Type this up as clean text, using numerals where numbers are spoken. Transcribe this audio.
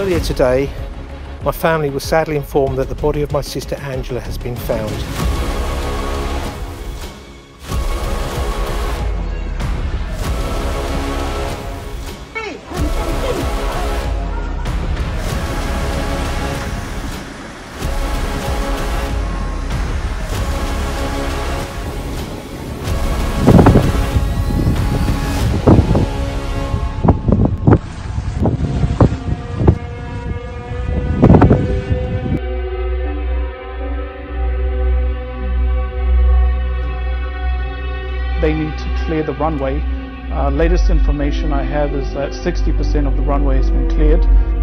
Earlier today, my family was sadly informed that the body of my sister Angela has been found. They need to clear the runway. Latest information I have is that 60% of the runway has been cleared.